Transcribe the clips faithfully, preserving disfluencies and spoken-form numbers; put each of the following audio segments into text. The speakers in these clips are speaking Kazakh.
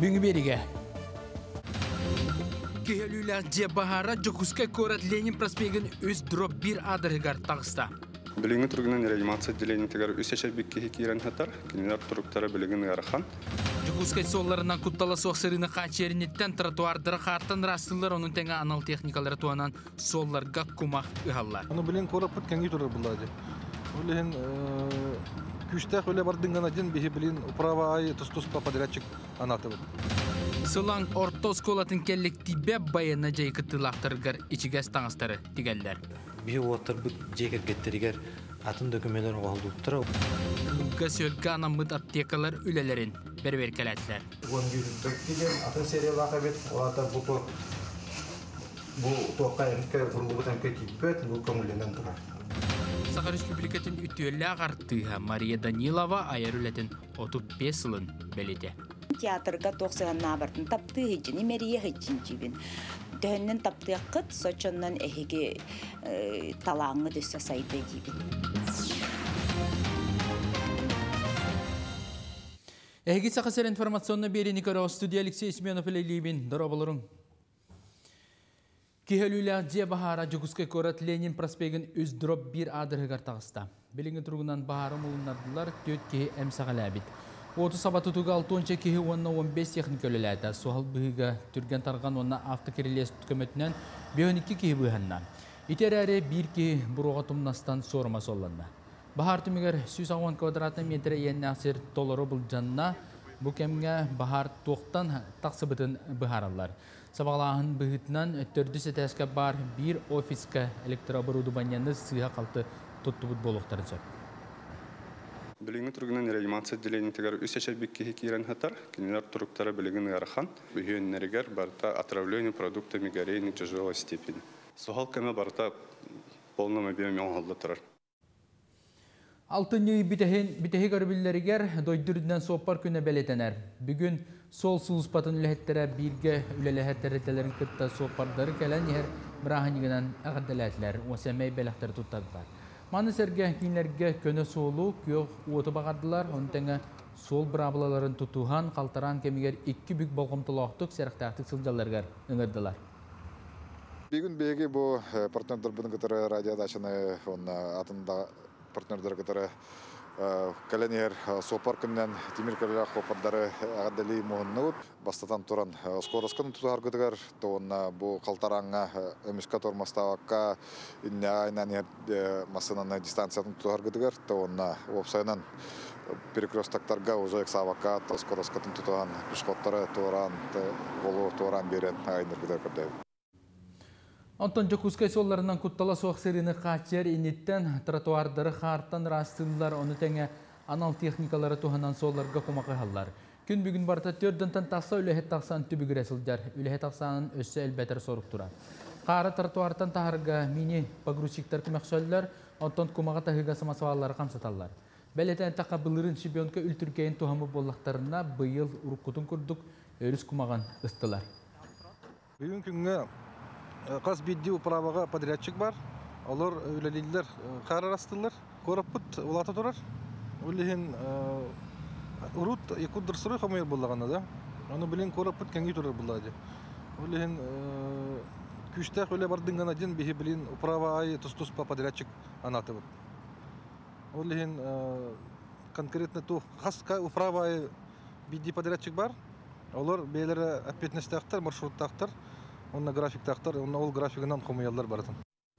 Büngü berige. Kehülüler Cebahara Jokuskay Korat Lenin Prospegin öz drop bir adırgar tağısta. Bilingen turgunan reanimatsiya отделение тегар үсеше бикке кирен хатар, кинелер туруктара билеген ярхан. Jokuskay sollarından kuttala soğsarını kaçerinitten trotuardara hartan rastıllar onun tenge anal teknikaları tuanan sollarga kumak ıhallar. Onu bilen korapıt kengi turur bulladı. Öyle küçte öyle bardıngan ajın bihi bilin uprava ay tustus papadraçık anatı. Sılan orta skolatın kellektibe bayana jaykıtılaqtırgar içiges tağıstarı digeller. Bir otur bu ceket getiriger atın dökümeler olduqtıra. Kılga sölge anamıd aptekalar ülelerin berberkeletler. on yürüttükken atın seriyalı akabet olata bu to bu toqa emke kuruluğu emke kibet bu komulenen turar. Sakar Respublikatın ütülle ağartığı Maria Danilova ayarületin otuz beş yılın belide. Teatrga toqsağın nabartın taptığı hicini meriye hicin Dönün taptığı kıt soçondan ehigi talağını düşse saydı gibi. Ehigi sakasır informasyonuna beri Nikaragua Studio Alexey Ismenov ile Libin. Dorobalırın. Kihelüler Cebahara Jokuskay Korat Lenin Prospegin öz drop bir adırgar tağısta. Bilingen turgunan bahara mulunardılar töt kehi emsağalabit. Otu sabatı tuğu altı kehi on beş teknik ölelerde. Sohal bıhıga türgen targan onna avtokeriles tükemetinen on iki kehi bıhanna. İterare bir kehi buruğatumnastan sorma sollanna. Bahar tümiger yüz on kvadratna metre yenne asir doları bulcanna. Bu kemge bahar toqtan taqsıbıtın bıharallar. Sabahların bıhıtından tördüse teske bar bir ofiska elektroborudubanyanı sığha kaltı tuttubut boluqtarın söp. Bilingen turgunan reanimatsiya отделение тегар үсеше бикке кирен хатар, кинелер туруктара билеген ярхан. Бүйөннеригер барта отравление продуктами горения тяжелой степени. Сухал кеме барта полном объеме олды турар. Altın yığı bitehi garibilleriger doydurundan sopar küne beletener. Bugün sol suluspatın ülehettere birge ülelehetteretelerin kıtta soparları gelen yer bırahanıgınan ağırdeletler, o semey belahtarı tuttadılar. Manı serge kinlerge köne soğulu yok uotu bağardılar, ontenga sol brablaların tutuhan kaltaran kemiger iki büyük balgomtuluqtuk seriktaktik sılcalargar ıngırdılar. Bir gün begi bu partnerler bunun kadar radyodaşını onun atında partnerler kadar Каленер сопаркынан Тимир Калера хопардары агадали моһоннут бастатан туран скороскын тутаргыдыгар тоонна бу калтаранга эмиска тормастаакка иннайнан масынаны дистанциятын тутаргыдыгар тоонна опсайнан перекрестактарга узоек сабакка скороскатын тутаган пешходтары туран болу туран берен айныргыдар кырдай. Ondan Jokuskay sollarından kuttala soğsarını kaçer initten trotuardары hartan rastıllar onu tenge anal teknikaları tuhanan sollarga kumakı hallar. Gün bugün barta tördünten taqsa ülehet taqsan tübügü resiljar. Ülehet taqsanın össü elbeter sorup dura. Qara trotuardan taharga mini pagrusiktar kumak söller, ondan kumağa tahıga samasvalları kamsatallar. Beleten taqabılırın şibyonka ültürkeyin tuhamı bollaktarına bıyıl urukutun kurduk, örüs kumağın ıstılar. Bugün günge Qas biddi upravaga подрядчик бар. Олар өлелилер қарарастылар. Корапыт улата турар. Улehen урут якудыр сыры хамайыр буллаганда да. Аны билен корапыт кенги турар буллады. Улehen күчтә хөле бардынган один бихи билен управа ай тустус подрядчик анаты. Улehen конкретно ту хаска управа ай бидди подрядчик бар. Олар бейләре ответственностьтактар, маршруттактар. Onun grafiktaqtar, onun ol grafikinden komuyalar baratan.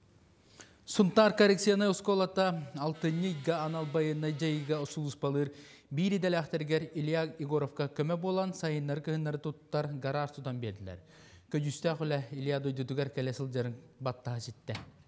Suntar korreksiyona uskolata altınıga anal bayına jayga usuluspalir biri delaxterger İlya Igorovka köme bolan sayınlar kıhınları tuttar garar tutan berdiler. Köjüste xule İlya doydudugar kelesil jarın batta sitte.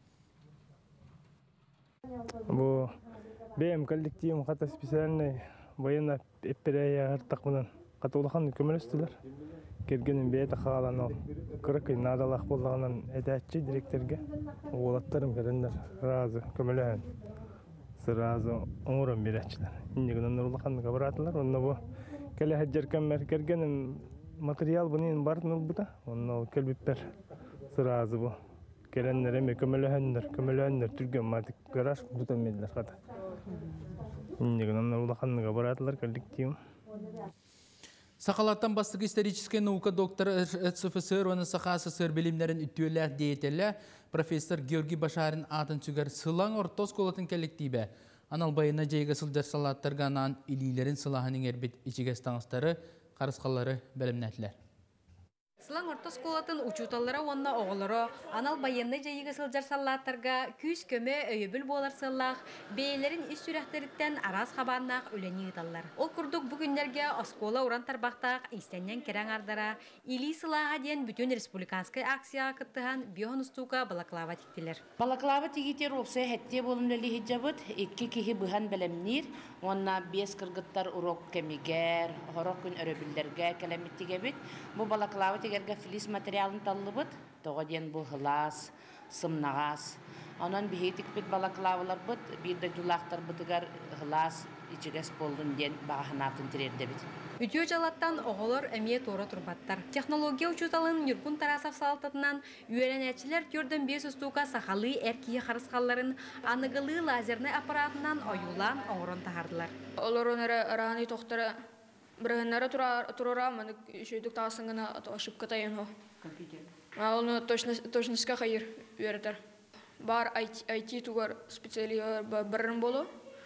Bu benim kollektivim hata spesialny bayına epereya hartaqmından katolahan kömelestiler. Kergenin beyte xalan ol. Kırıkı nadalaq bolğanan edətçi direktorga oğlatlarım gelenler razı kömelen. Sırazı umurum biretçiler. İndiginin nurulaqan gabratılar. Onda bu kele heccerken mer kergenin material bunun bartın bu da. Onda kelbipper sırazı bu. Gelenler eme kömelenler, kömelenler türgen matik garaj tutamediler hata. İndiginin nurulaqan gabratılar kollektivim. Сақалаттан бастық историческая наука докторы СФСР, оны Саха СССР білімлерін үттіөлі дейтелі профессор Георгий Башарын атын сүгер сылаң ортос колатын коллективе. Анал байына жайға сылдар салаттарғанан илилерін сылағының әрбет ичігестаңыстары, қарысқалары бәлімнәтілер. Сылаң ортос колатын учуталлара онна оғылары, анал байынны жайығы сылжар саллаттарға күз көмі өйөбіл болар сыллақ, бейлерін үс сүрәхтеріттен араз қабаннақ өлені ұталар. Ол күрдік бүгіндерге оскола ұрантар бақтақ истеннен керен ардара, или сылаға ден бүтін республиканскай акция кыттыған биохонустука балаклава тіктілер. Балаклава тегетер опсы хәтте болымлелі хиджабыт, екі кихи бұхан бәлемнер, онна бес кыргыттар урок кемигер, хорок күн өрөбілдерге кәлеметтіге бит. Бұл балаклава тегерге флис материалын таллыбыт, тоғаден бұл хылас, сымнағас. Онан бихетик бит балаклавалар быт, бирді дулақтар бытыгар хылас, ичігес болдың ден бағахынатын тірерді бит. Үтіо жалаттан оғылыр әмие торы тұрбаттар. Технология учуталын Нюргун Тарасов салтатынан үйеренәтчілер көрдің бес ұстуға сақалы әркие қарысқаларын анығылы лазерный аппаратынан ойулан оңырын тағардылар. Оларын әрағаны тоқтары бірігінлері тұрара, мәнік үшейдік тағысыңына ошып катайын о. Оны точнысқа қайыр үйердер. Бар ай ти туғар специалиялар бірін болу.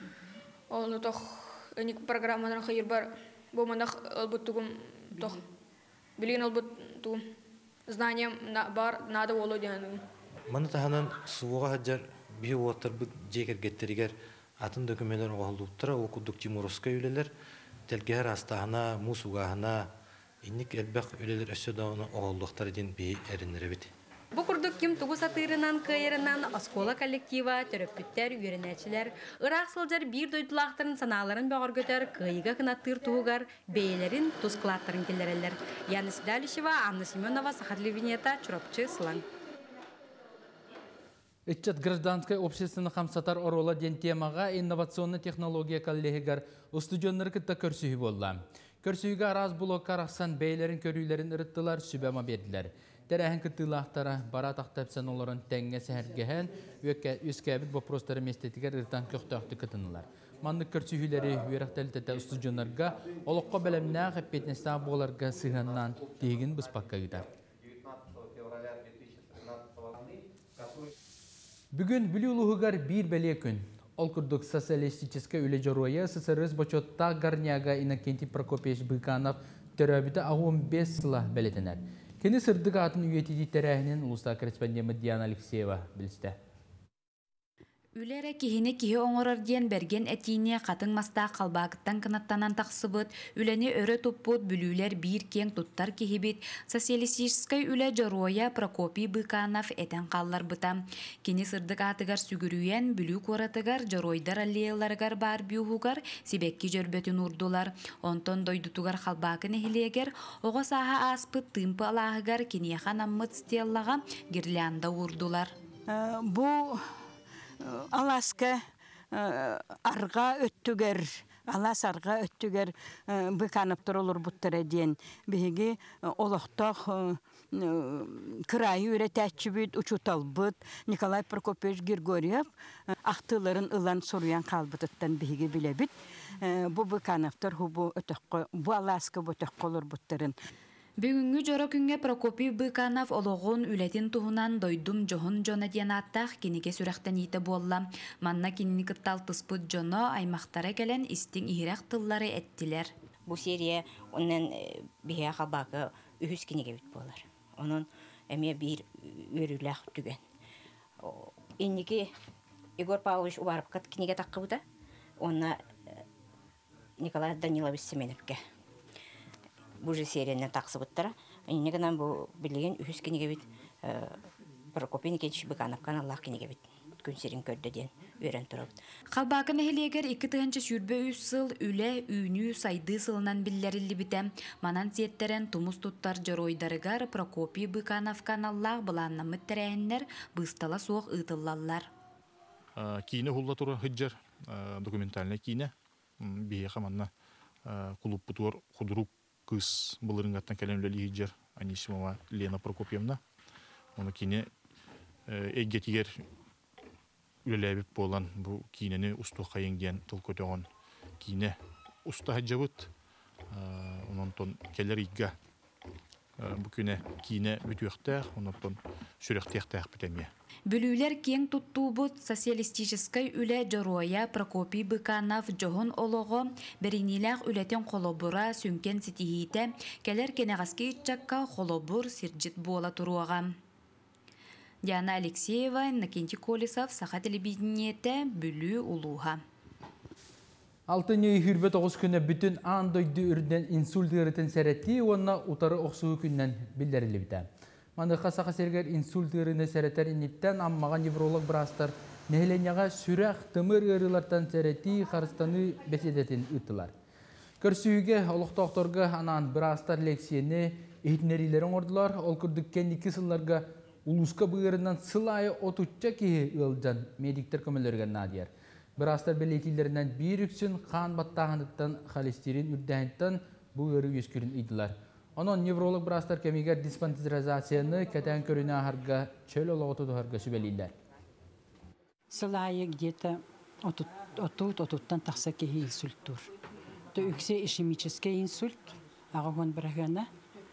Оны тоқ әнік программадан қайыр бар. Бұл мандақ албыт тұғым тоқ. Білген албыт тұғым. Знанием бар, нады олу дейін. Маны тағанан суыға хаджар бей уаттар бұд жекер кеттерігер атын документер оғалдуқтыра, ол күдік Тимуровска үйлелер, тәлгер астағына, мұсуғағына, инник әлбәқ үйлелер өсі дауына оғалдуқтар ден бей әрінері бет. Бұл күрдік кем тұғыс атырынан, қайырынан, оскола коллектива, төрөппіттер, үйерінәчілер, ұрақ сылжар бір дойдылақтарын саналарын бағыр көтер, қайыға қынаттыр тұғығар, бейлерін, тұзқылаттарын келдерелер. Янис Далишева, Анна Семенова, Сахатли Винета, Чуропчы, Сылаң. Итчат гражданское общественный хамсатар орола ден темаға инновационный технология коллегар студионнар кітті көрсүйі болды. Көрсүйіге араз бұлы қарақсан бейлерін көрүйлерін ұрыттылар, сүбәма берділер. Тәрәхін кіттілақтара бара тақтапсан оларын тәңге сәргіген өскәбіт вопростары местетігер ұртан көқтақты кітінілер. Мандық көрсүйілері үйерақтәлітеті студионларға олыққа бәлемнә қаппетнесті боларға сығаннан тегін бұспаққа ғыдар. Бүгін бүлі бір бәле күн. Ол күрдік социалистическа үлі жоруя СССР бочотта гарняга Иннокентий Прокопьевич Быканов төрәбіті он бес сыла бәлетінер. Кені сырдық атын үйетеді тәрәхінен ұлыста корреспондемі Диана Алексеева білісті. Үлері кихіне кихі оңырыр ден берген әтіне қатын маста қалбағыттан қынаттанан тақсыбыт, үләне өрі топпыт бүлілер бір кен тұттар кихібет, социалистическай үлі жоруя Прокопий Быканов әтен қаллар бұта. Кені сырдық атығар сүгірүйен бүлі қоратығар жоройдар аллеяларығар бар бүйуғығар себекке жөрбетін ұрдылар. Онтон дойдутығар қалбағын әхілегер, оғы саға аспыт тымпы алағығар кенехан аммыт стеллаға гирлянда ұрдылар. Бұл Аласка арга өттүгер, алас арга өттүгер Быканов турулур буттар ден. Биги олохтох крайы үретәчүбүт, учуталбыт Николай Прокопьевич Григорьев актыларын ылан соруян калбыттан биги билебит. Бу Быкановтар хубу өтөккө, бу Аласка өтөккөлөр буттарын. Бүгүнгү жоро күнгө Прокопий Быканов ологон үлетин туһунан дойдум жохон жона диен аттах кинеге сүрәхтен ите болла. Манна кинни кыттал тыспыт жоно аймактара келен истиң ихирак тыллары эттилер. Бу серия оннан бия хабакы үһүс кинеге бит болар. Онун эме бир өрүләх түген. Инники Егор Павлович убарып кат кинеге таккыбыта. Онна Николай Данилович Семеновке Бу же серияны тақсыбыттара. Негенен бу билеген үһүс кинеге бит Прокопий Никитич Быканов каналлах кинеге бит күн серин көрдө ден өрен турып. Қалбакын эхилегер икки тыгынчы сүрбө үс сыл үле үйнү сайды сылынан биллерилли бите. Манан сиеттерен тумус туттар жоройдарыгар Прокопий Быканов каналлах буланнамыт терәһиннер быстала суох ытыллаллар. Кине хулла тура хыджар документальный кине бие хаманна клуб бутур худрук кыз былырынгаттан кәлемләли хиджар Анисимова Лена Прокопьевна. Оны кине эггетигер үлеләбип болан бу кинени усту кайын дигән тыл көтөгөн кине уста хаҗабыт. онтон келер игга bu күне кийне бүтүөхтәр, онтон сүрәхтәхтәх битемия. Бүлүлер кең туттуубут социалистической үле Жороя Прокопий Быканов жохон олого беринилах үлетен холобура сүнкен ситихите келер кенегаски итчакка холобур сиржит буола туруага. Диана Алексеева, Накенти Колесов, Саха телевидениете, Бүлү улуха. Алтыны хүрбет оғыз күні бүтін андойды үрден инсульт ғырытын сәретті, онна утары оқсуы күннен білдерілі біті. Мандыққа сақа сергер инсульт ғырыны сәреттер инеттен аммаған невролог бірастар нәхіленяға сүрәқ тымыр ғырылартан сәретті қарыстаны бәседетін ұттылар. Көрсүйге олықтоқторға анан бірастар лексияны ehitnerilerin ordular, ol kürdükken iki sıllarga uluska bığırından sılaya otutça ki ılcan medikler kömüllergen nadiyar. Birastar belirtilerinden bir üksün kan battağınlıktan холестерин ürdähitten bu ırı yüzkürün idiler. Onun nevrolog birastar kemiger dispantizasyonu keten körüne harga çöl olağı harga sübeliler. Sılaya где-то отут-отуттан тақса кеhi инсульттур. То үксе ишемический инсульт, ағығын бірағана.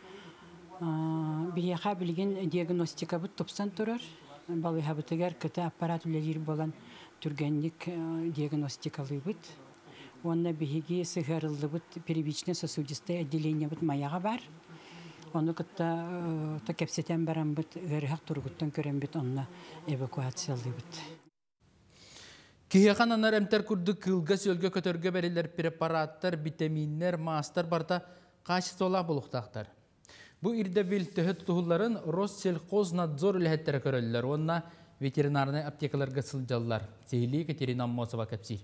Бірияға білген диагностика бұд топсан тұрар. Балыға бұтығар күті аппарат үлелер болан түргенлік диагностикалы бұд. Онна бігі сығарылы бұд первичный сосудистый отделение бұд маяға бар. Оны күтті кәпсетен баран бұд ғырғақ тұрғыттан көрен бұд онна эвакуациялы бұд. Кияхан анар әмтер күрді кылға сөлгі көтөргі бәрелер препараттар, витаминер, мастар барда қашыстола болуқтақтар. Бұ ирде біл түхі тұтығыларын Россельхознадзор үліхеттері көрілілер. Онна ветеринарны аптекаларға сылжалылар. Сейлі Катерина Мосова кәпсир.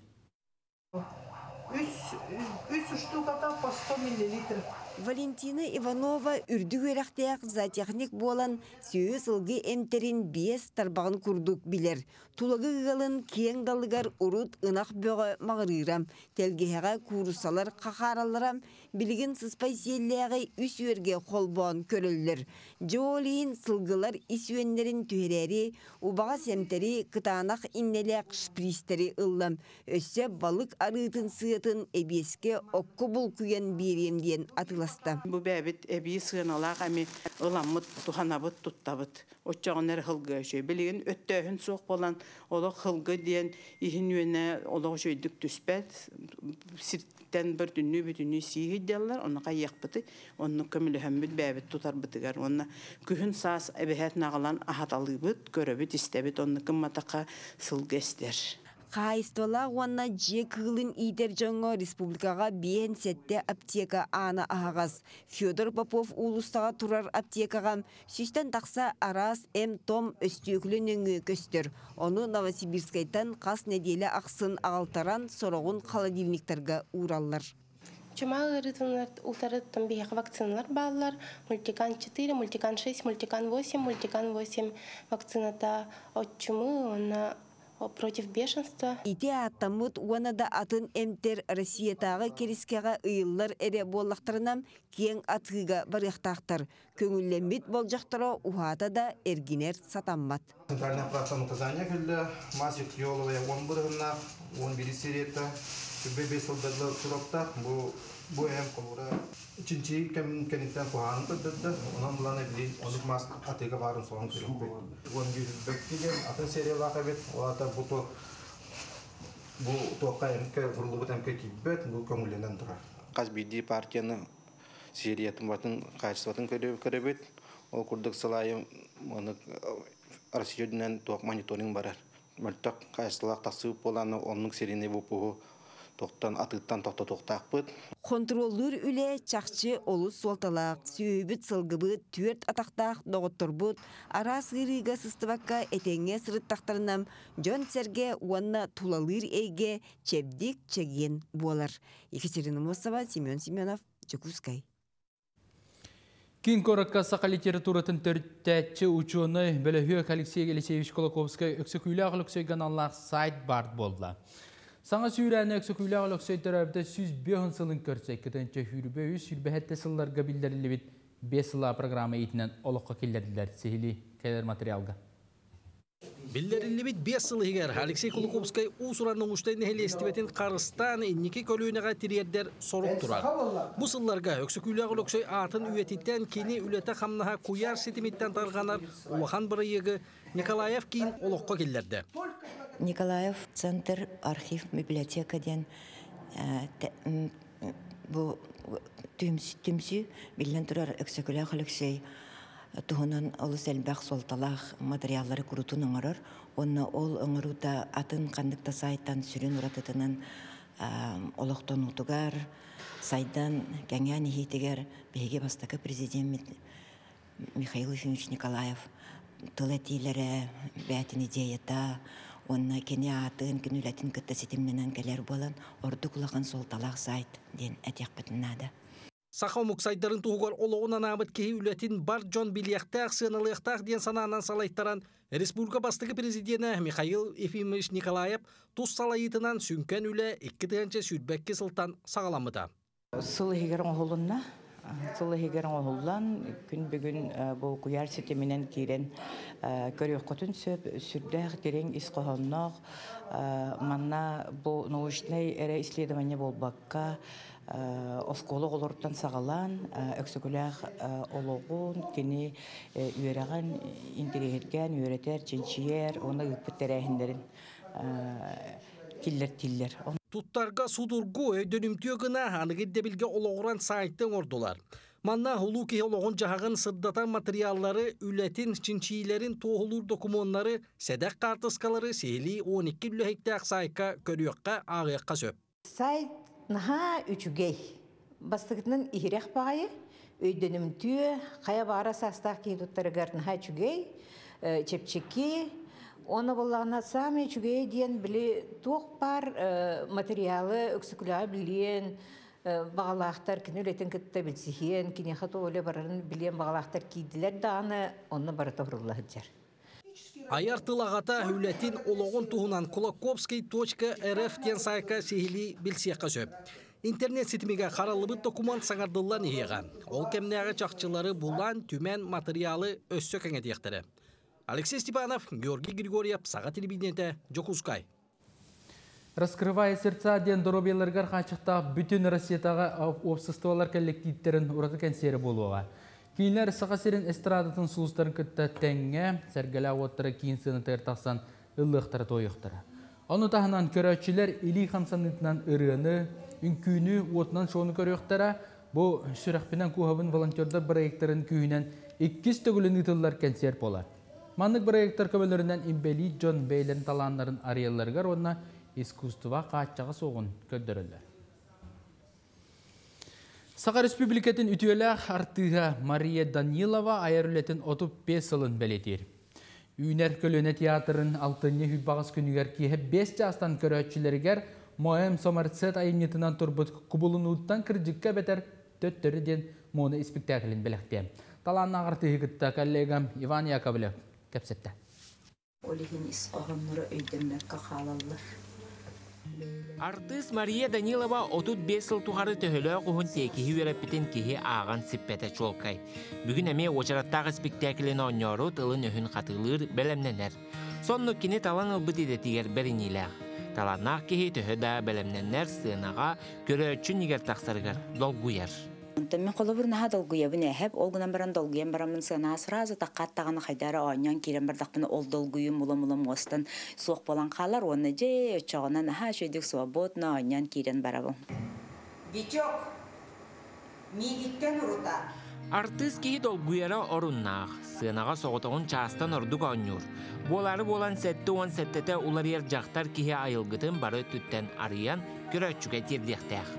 Үс штуката по сто миллилитров. Валентина Иванова үрдігерақтаяқ зоотехник болан сүйі сылғы әмтерін бес тарбағын күрдік білер. Тулагы ғылын кең далығар ұрут ынақ бөғі мағырырам. Тәлгеғаға курусалар қақараларам. Білігін сыспай селләғі үс өрге қолбуан көрілдір. Жоолейін сылғылар исуенлерін түйерері, убаға сәмтері қытанақ иннеләқ шпристері ыллам. Өссе балық арытын сыятын әбеске оққы бұл күйен беремден атыласты. Бу бәбит әбей сыйналақ әме ыламыт, туханабыт, туттабыт. Отчағынар хылғы жөй. Білеген өттөйін соқ болан, олық хылғы ден ихін өне олық жөйдік түспәт. Сирттен бір дүнні бүтінні сигі делар, оны қайяқ бұты, оны көмілі хөмбіт бәбит тұтар бұтығар. Оны күхін саас әбіхәт нағылан ахаталы бұт, көрі істәбіт, оны кымматақа сылғы әстер. Қайыстола уанна же кылын идер жоңо республикаға бейін сәтті аптека ана ағаз. Федор Попов улыстаға турар аптекаға сүстен тақса арас эм том өстүйіклін өңі көстер. Оны Новосибирскайтан қас неделі ақсын ағалтаран сорағын холодильниктарға ураллар. Чума ырытынлар ултарыттан бияқ вакциналар баллар, мультикан четыре, мультикан шесть, мультикан восемь, мультикан восемь вакцината от чумы, она против бешенства. Ите аттамут уанада атын эмтер Россиятағы керискеға ыйыллар эре боллақтарынам кең атыға барықтақтар. Көңіллембет болжақтыра ухата да эргинер сатаммат. Центральная платформа наказания, когда Масик Йоловая, он бұрғына, он бері серетті, бебе солдарлы сұрақта, bu hem kolura üçüncü kemikken kuhanı da onun bulan evli onu mas atıga varın son kırık on bir bekleyen atın seriye vakabet o ata bu to bu toka emke kurulu emke kibet bu komulenden durar. Kaz bidi partiyanın seriyatın batın kaçsatın köre körebet o kurduk salayım onu arasiyodinen tok monitoring barar. Maltak kaçsalak tasıp olan onun serine bu bu Тоқтан атыттан тоқта тоқтақ бұд. Контроллыр үле чақчы олыс солталақ, сүйбіт сылғыбыт, түрт атақтақ доғыттыр бұд, арас ғырыға сыстываққа әтеңе сырыттақтарынам, жон сәрге уанна тулалыр әйге чебдік чеген болар. Екатерина Мосова, Семен Семенов, Чекускай. Кин коракка сақа литературатын төрттәтчі ученый Белехюк Алексей Елисеевич Колоковский өксөкүйлі ағылықсөйген Аллах сайт бард болды. Саңа сүйрәні өксөкүйлі ағылықсөйтер әбді сүз беғын сылын көрсек, кетенче хүрбе үз сүрбәхетті сылларға білдерілі бет бес сыла программа етінен олыққа келдерділер. Сехили кәдер материалға. Биллерилли бит бес сылыгер Алексей Кулуковский усуранның уштайны хелестибетін Қарыстан инники көлүүнеға тириердер соруп турар. Бу сылларга өксөкүләгы өксөй атын үйетиттен кини үлете хамнаха куяр сетимиттен тарганар улахан бырыйыгы Николаев кийин олоққа келлерді. Николаев центр архив библиотека ден бу түмсү билен турар өксөкүләгы Алексей Туһунан олы сәлбәк солталах материаллары күрүтүн оңорор. Онна ол оңоруда атын кандыкта сайттан сүрүн уратытынан олоқтон утугар, сайдан кәңән ихитигер беге бастакы президент Михаил Ефимович Николаев тылетилере бәтин идеята, онна кене атын күнүләтин кытта сетимменен келер болан орду кулаган солталах сайт ден әтек бітіннады. Сақау мұқсайдарын туғығар олуғынан амыт кейі үлетін бар Джон Билияқтақ, сыналықтақ ден сананан салайттаран Республика бастығы президенті Михаил Ефимович Николаев тұс салайытынан сүнкен үлі екі тігінші сүрбәкке сылтан сағаламыда. Сылы хегерін оғылынна, сылы хегерін оғылан күн бүгін бұл құяр сетемінен кейрен көрек құтын сөп сүрдәқ дерен исқоғаннақ манна бұл научный әрі исследование бол баққа осколы олорттан сағалан, өксөкіләқ олоғын, кені үйераған, интерегерген, үйеретер, ченчиер, оны үппіттер әйіндерін тиллер-тиллер. Туттарға судургу өйдөнімтіе гына анығырде білге олоғыран сайттың ордулар. Манна хулу ки олоғын жағағын сырдатан материаллары, үлетін, ченчийлерін, тоғылыр документары, сәдәк қартыскалары сейли он екі үліхектәк сайқа көріөққа ағыяққа сөп. Сайт наха үчүгей. Бастығытынан ихирек бағайы, өйдөнімтіе, қая бара састақ кейдуттарығар наха үчүгей, чепчеки, оны болағына сами үчүгей дейін білі тоқ бар материалы өксікілі білген, бағалақтар кіні өлетін күтті білсіхен, кіне қаты олы барарын білген бағалақтар кейділер дағаны, оны бары тоғырылығы жар. Аяртылағата үлетін олоғын туғынан Кулаковский точка эр эф ден сайқа сейілі білсияққа сөп. Интернет сетімеге қаралыбыт документ саңардылан еған. Ол кемнеғі чақчылары бұлан түмен материалы өссө кәңедектірі. Алексей Степанов, Георгий Григорьев, Саға телевидениеті, Жокускай. Раскрывая сердца ден доробияларгар қачықта бүтін Россиятаға обсыстывалар коллективтерін ұраты кәнсері болуға. Кейінлер сақасерін эстрадатын сұлыстарын күтті тәңге, сәргілі оттары кейін сынытыр тақсан ұллықтары тойықтыры. Оны тағынан көрәтшілер Или Хансанытынан ұрыны, үнкүйіні отынан шоны көріқтара, бұл сүрәқпінен көғабын волонтердар проекттарын күйінен иккіз төгілін ұтылар кәнсер болар. Мандық проекттар көбелерінен имбели Джон Бейлен таланларын арияларғар онына искусства қачаға соғын көддірілі. Сақа Республикатын үтіөләқ артыға Мария Данилова айарулетін отып бес сылын бәлетер. Үйнер көліне театрын алтынне хүлбағыз күнігер кейі бес жастан көрәтшілергер Моэм Сомарцет айынетінан тұрбыт күбылын ұттан кірджікке бәтер төттіріден моны спектаклін бәліқті. Таланна ағыртығы күтті коллегам Иван Яковлев кәпсетті. Олеген исқоғынлары өйдеммәкка қалалыр. Артист Мария Данилова отут бес сыл туғары төхілі құхын текіхі өрәппетін кеге аған сиппәті чолкай. Бүгін әме очараттағы спектаклін ойнору тылын өхін қатылыр бәлемненер. Сонны кені талан ылбыт едетігер бәрінейләғ. Таланнақ кеге төхі да бәлемненер сынаға көрі өтшін егер тақсарғар долгуяр. Мен қолы бір наға долгуябын әхіп, олғынан баран долгуям барамын сына сразу таққаттағаны қайдары ойнан керен бардақпыны ол долгуйым мұлым-мұлым остан соқ болан қалар, оны же өтшағынан наға жөйдік свободно ойнан керен барабым. Витек, мигиттен ұрута. Артист кеге долгуяра орыннақ, сынаға соғытығын частан ордук ойнур. Болары болан сәтті он сәттеті улар ер жақтар кеге айылғытын бары түттен ариян көрәтшіге тердектәқ.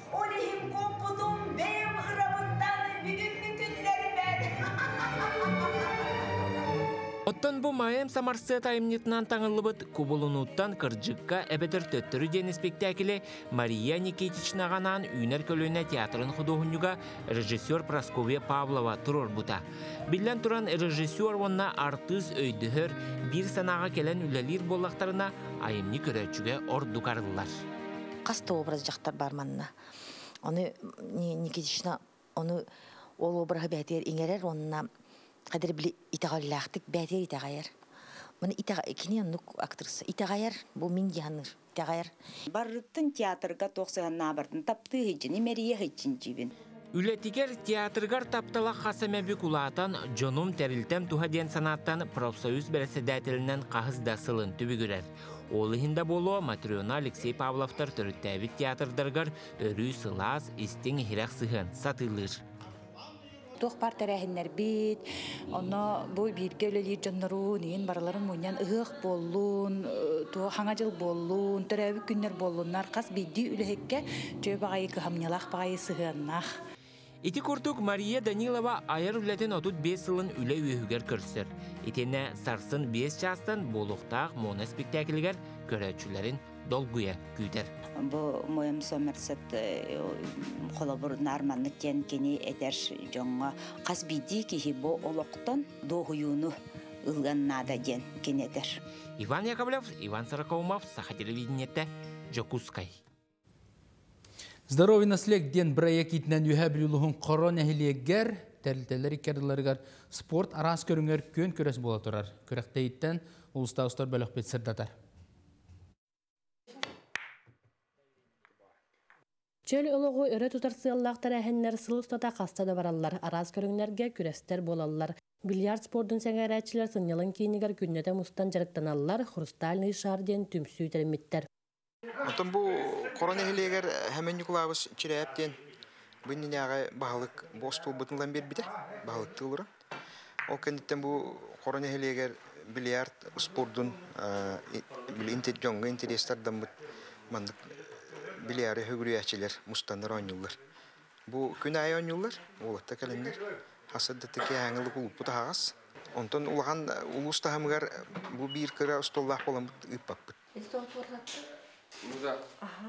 Оттан бұл Моэм Сомарцет айымнетінен таңылыбыт кубулунуттан кырджыққа әбетір төттірі ден спектакілі Мария Никитичнағанан үйнер көліне театрын худоғынюға режиссер Прасковья Павлова тұрор бұта. Білден тұран режиссер онна артыз өйдіхір бір санаға келен үлелер болақтарына айымны көрәтшіге орду қарылар. Қасты образ жақтар бар манна. Оны Никитична, оны ол обрағы бәтер еңерер, онына Қадыр білі итағалылақтық бәтер итағайыр. Мына итага кини нук актриса. Итагаяр бу мин яныр. Итагаяр. Баррыттын театрга тоқсығанна бардын тапты хиджини мерия хиджин жибин. Үлетигер театргар таптала хасамеби кулатан жонум терилтем туха ден санаттан профсоюз береседателинен қағыз дасылын түбігірер. Олыхында болу Матриона Алексей Павловтар төріттәві театрдаргар өрі сылас истин хирек сыхын сатылыр. Тоқ бар тәрәхінлер бет, оны бұл бірге өлелер жаннару, неген бараларын мұниян ұғық болуын, хаңа жыл болуын, түрәві күннер болуынар, қас бейді үліхекке жөй бағайы қығамнелақ бағайы сығыннақ. Ити куртук Мария Данилова айыр үлетін отут бес сылын үлі өйігер көрсір. Итені сарсын бес частан болуқтақ моно спектаклігер көрәтшілерін долгуя күйдер. Бұл моям сомерсет қолы бұрын арманны кен кені әдер жоңға қас бейді кейі бұл олықтан доғыюыны ұлғаннада ден кенедер. Иван Яковлев, Иван Саракаумов, Саха телевидениетті, Жокускай. Здоровый наслек ден проект итнен юхабилулухун корон эхилиегер тәрілтелер икерділерігер спорт арас көріңер көн көрес бола тұрар. Көректе иттен ұлыста ұстар бөлік бет сырдатар. Чөл олығы өрі тұтар сығыллақтар әхіннер сылыстата қастады баралар. Арас көріңлерге күрестер болалар. Бильярд спордың сәңгәрәтшілер сынелін кейінігер күннеті мұстан жарықтаналар, хрустальный шарден түмсүй тәрметтер. Отон бу корона хилегер hemen yukulabız çirepten bunun yağı bahalık bostul butunlan bir bide bahalık tılırın. O kenditten bu korona hiliger bilyard sportun bil internjonga intereslerden bu mandık bilyarı hügriyatçiler mustanlar oynuyorlar. Bu günay oynuyorlar, oğlakta kalenler. Hasadeteki hangılık olup bu da ağız. Ondan ulağan ulusta hamgar bu bir kıra ustallak olan bu ıppak bu. Muza. Aha.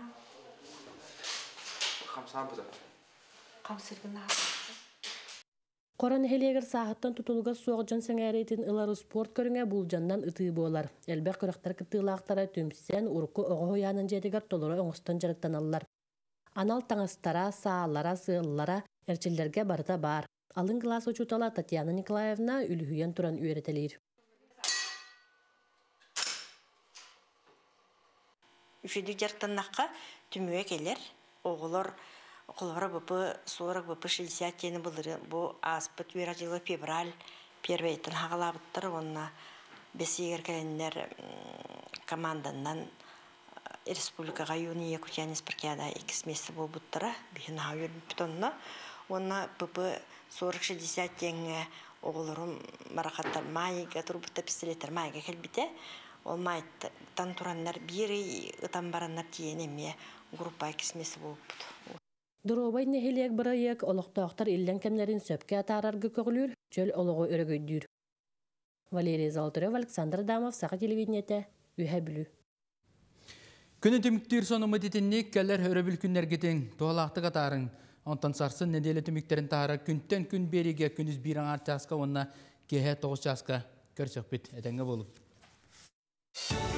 Kamsan bu da. Kamsırgın ağabey. Koran heliger sahatan tutulga soğucan sengəretin ıları sport körüngə bulcandan ıtığı bolar. Elbək körəktar kıtılaqtara tümsen urku oğu yanın jedigar toluru oңustan jarıktan allar. Anal taŋastara, sağlara, sığıllara, erçillerge barıta bar. Alın klas uçutala Tatyana Nikolaevna ülhüyen turan üyeretelir. Üçüdü jartannaqqa tümüye keler. Oğular oğulara bıpı, sonra bıpı şilsiyat yeni bulur. Bu aspıt virajılı febral, perveytin hağalabıttır. Onunla besiyer kelenler komandandan Respublikaga Yuniye Kutyanis Parkiyada ikis mesi bol buttıra. Bihin hayır butonuna. Onunla bıpı sonra şilsiyat yeni oğullarım marakatlar mayiga turbutta pistoletler mayiga kelbite. Olmaydı. Tanturanlar biri ıtan baranlar diyenemiye grupa ikismesi bulup. Durobay nehiliyek bırayek oluqtağıtlar illen kemlerin söpke atarargı kögülür, çöl oluğu örgöydür. Valeriy Zoltarev, Aleksandr Damov, Saha televideniyete, Ühebülü. Күні түміктер соны мұдетіннек кәлер өрөбіл күннер кетен тоғалақты қатарын. Онтан сарсын неделі түміктерін тағара күнттен күн береге күніз бір аңар часқа, онына кеге тоғыз часқа көрсөк бет әтенге болып.